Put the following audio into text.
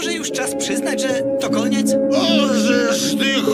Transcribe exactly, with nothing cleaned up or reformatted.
może już czas przyznać, że to koniec? Możesz ty